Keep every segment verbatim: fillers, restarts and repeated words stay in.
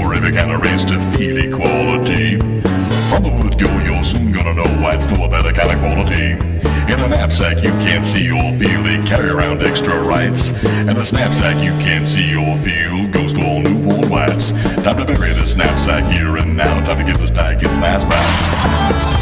for every kind of race to feel equality. From the word go, you're soon gonna know why it's no better kind of quality. In a knapsack you can't see or feel, they carry around extra rights. And the knapsack you can't see or feel goes to all newborn whites. Time to bury this knapsack here and now, time to give this pack its last bounce.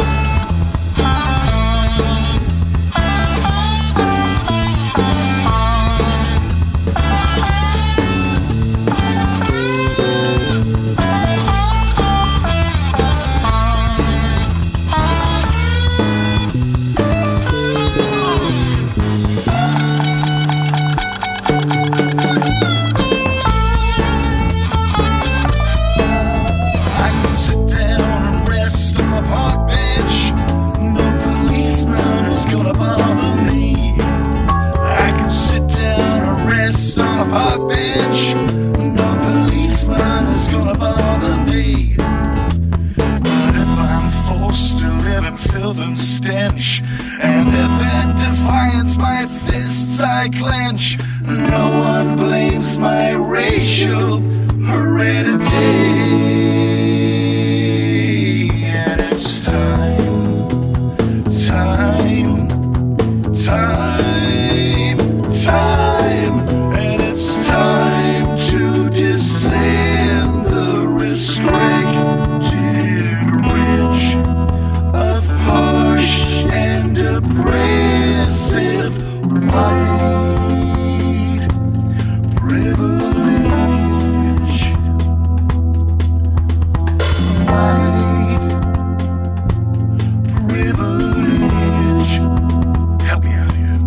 Stench, and if in defiance my fists I clench, no one blames my racial heredity. And it's time, time, time, time, and it's time to descend the restricted ridge of harsh and oppressive white privilege. White privilege. Help me out here.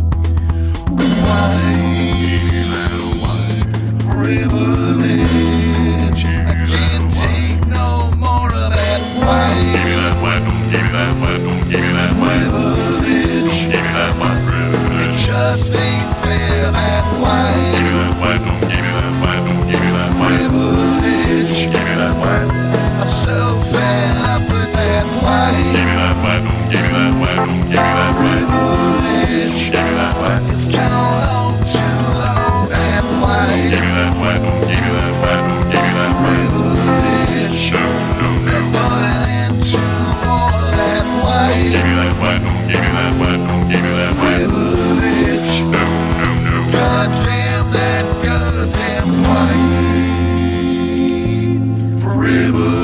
White, white privilege. I can't take no more of that white. Give me that white, don't give me that white, don't give me that white privilege. Give me that white privilege. It just ain't fair, that white. Give me that white, don't give me that white, don't give me that white privilege. Give me that white. I'm so fed up with that white. Give me that white, don't give me that white, don't give me that white privilege. Give me that white. It's gone on too long, that white. Give me that white, don't give me that white, don't give me that privilege. No, no, no. Let's put an end to all of that white. Give me that white, don't give me that white, don't give me that white privilege. No, no, no. God damn that goddamn white privilege.